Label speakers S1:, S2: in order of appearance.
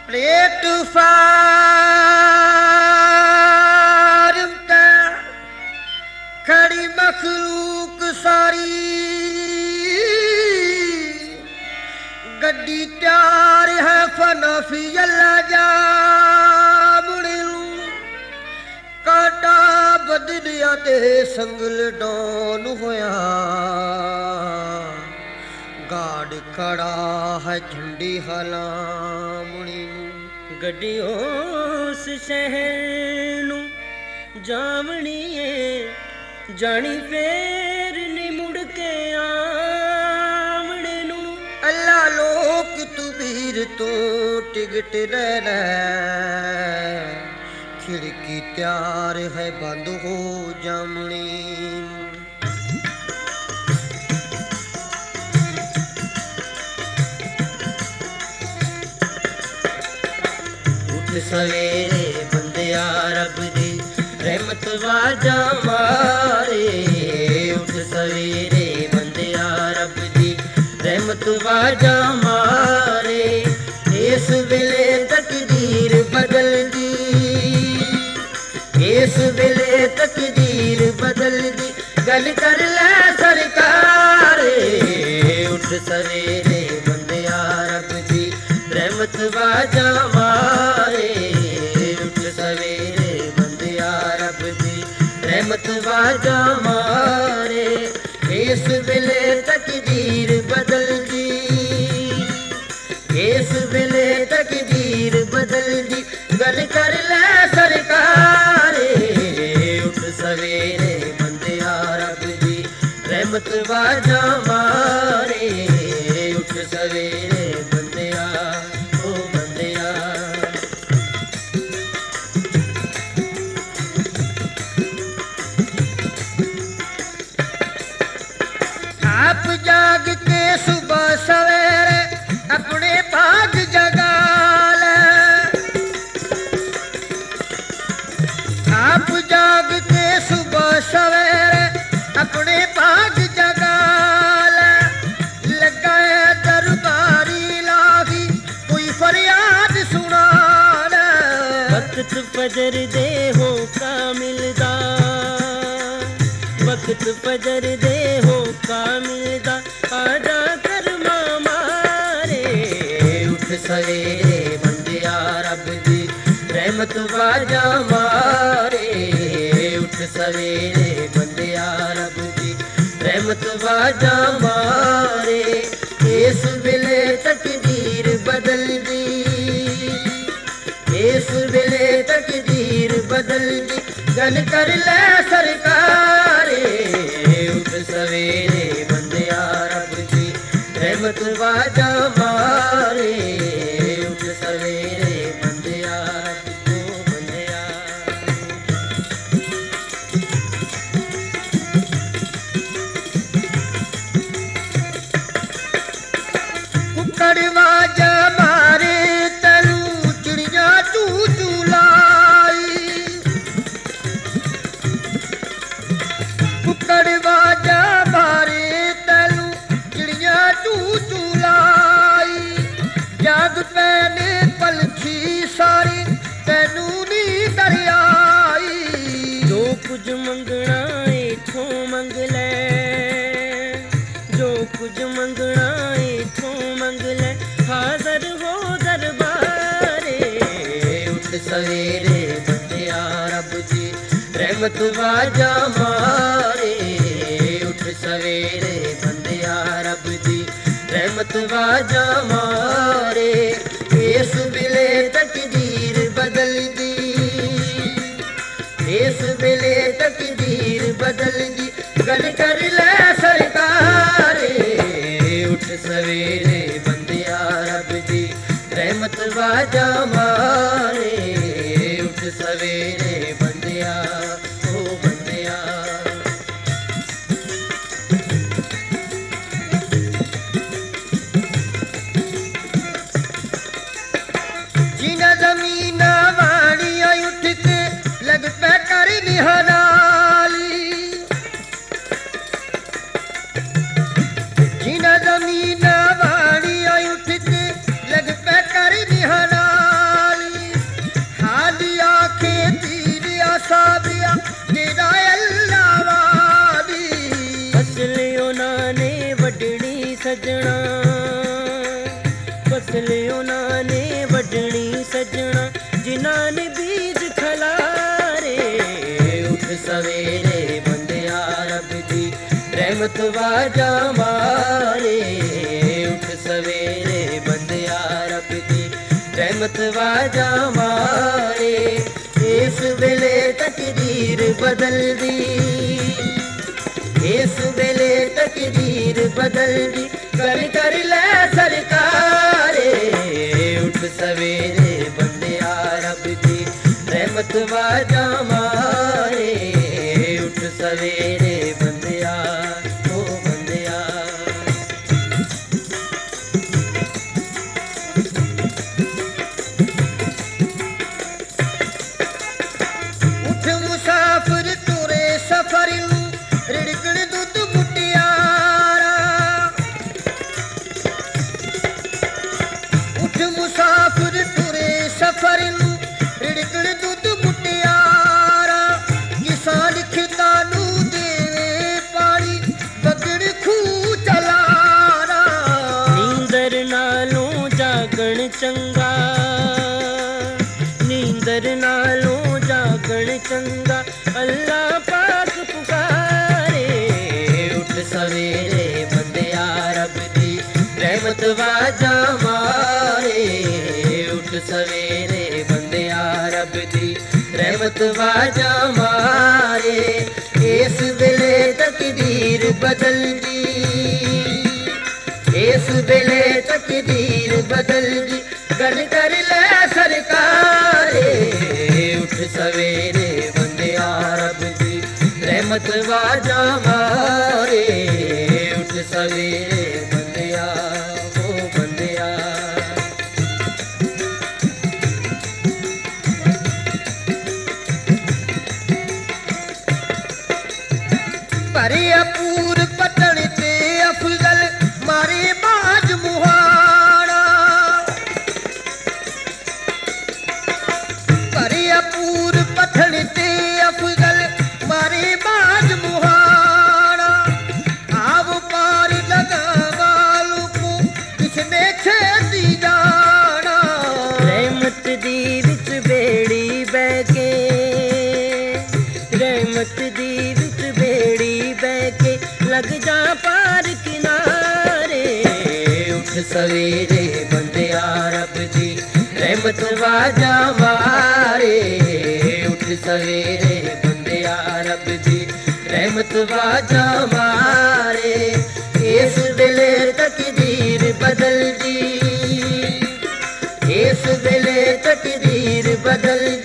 S1: Platform ते खड़ी मखलूक सारी गड्डी तैयार है फनाफी अल्लाह जामने काटा बदलिया ते संगल डॉन होया गाड़ खड़ा है झंडी हलामणी
S2: गड्डी उस शहर नू जावनी है जानी फेर नी मुड़ के आवणे नू
S1: अल्लाह लोक तू वीर तो टिकट रहना खिड़की तैयार है बंद हो जामनी
S2: सवेरे बंदिया रब दी रहमत वाजा मारे उठ सवेरे बंदिया रब दी रहमत वाजा मारे इस वेले तकदीर बदल दी इस वेले तकदीर बदल दी गल कर ले सरकार उठ सवेरे बंदिया रब दी रहमत वाजा मारे उठ सवेरे बंदिया रब दी रहमत वाजा मारे इस वेले तकदीर बदल दी इस वेले तकदीर बदल दी गल कर ले सरकार उठ सवेरे बंदिया रब दी रहमत वाजा मारे उठ सवेरे बंदिया ओ बंदिया
S1: आप जाग के सुबह सवेरे अपने भाग जगा ले आप जाग के सुबह सवेरे अपने भाग जगा ले लगा है दरबारी लागी कोई फरियाद सुना ले
S2: वक्त फजर दे हो कामिलदा वक्त फजर दे हो कामिलदा आजा कर मारे उठ सवेरे बंदिया रब दी रहमत वाजा मारे उठ सवेरे बंदिया रब दी रहमत वाजा मारे इस वेले तकदीर बदल दी इस वेले तकदीर बदल दी गल कर ले सरकार उठ सवेरे बंदिया रब दी रहमत वाजा मारे उठ सवेरे बंदिया ओ बंदिया
S1: कुकड़ वाजा मारे तलू चिड़िया तू लाई कुकड़ वाजा मारे तलू चिड़िया तू लाई जाग पैने पलछी सारी तैनू नी दरियाई
S2: जो कुछ मंगना इथों मंग ले जो कुछ मंगना इथों मंग ले हाज़र हो दरबारे उठ सवेरे बंदिया रब दी रहमत वाजा मारे उठ सवेरे बंदिया रब दी रहमत वाजा मारे इस वेले तकदीर बदल दी इस वेले तकदीर बदल दी गल कर ले सरकार उठ सवेरे बंदिया रब दी रहमत वाजा मारे उठ सवेरे बंदिया ओ बंदिया
S1: जिना जमीना वाणिया उठ के लग पे कर निहराली जिना जमीना वाणिया उठ के लग पे कर निहराली
S2: सजना, फसल उन्हां ने वडनी सजना, जिन्हां ने बीज खलारे। उठ सवेरे बंदिया रब दी रहमत वाजा मारे। उठ सवेरे बंदिया रब दी रहमत वाजा मारे। इस वेले तकदीर बदल दी, इस वेले तकदीर बदल दी, कर ले सरकारे। उठ सवेरे बंदिया रब दी रहमत वाजा मारे। उठ सवेरे बंदिया ओ बंदिया।
S1: उठ मुसाफिर तुरे सफर नूं रिड़कण दुध मुटियारा। उठ मुसाफिर तुरे सफर नूं रिड़कण दुध मुटियारा। किसान खिता नूं देवे पानी बगड़ खूह चलारा।
S2: नींदर नालों जागण चंगा, नींदर नालों जागण चंगा, अल्लाह पाक पुकारे। उठ सवेरे बंदिया रब दी रहमत वाजा मारे। उठ सवेरे बंदिया रब दी रहमत वाजा मारे। इस वेले तकदीर बदल दी, इस वेले तकदीर बदल दी, कर ले सरकारे। उठ सवेरे बंदिया रब दी रहमत वाजा मारे। उठ सवेरे बंदिया ओ बंदिया।
S1: भरिया पूर पतन ते अफजल मारे बाज मुहाड़ा। भरिया पूर पतन ते अफजल मारे बाज मुहाड़ा। आव पार लगा वालों को किसने छेदी जाना।
S2: रहमत दी विच बेड़ी बह के, रहमत दी विच बेड़ी बह के, लग जा पार किनारे। उठ सवेरे बंदिया रब दी रहमत वाजा मारे। उठ सवेरे बंदिया रब दी रहमत वाजा मारे। इस वेले तकदीर बदल दी, इस वेले तकदीर बदल दी,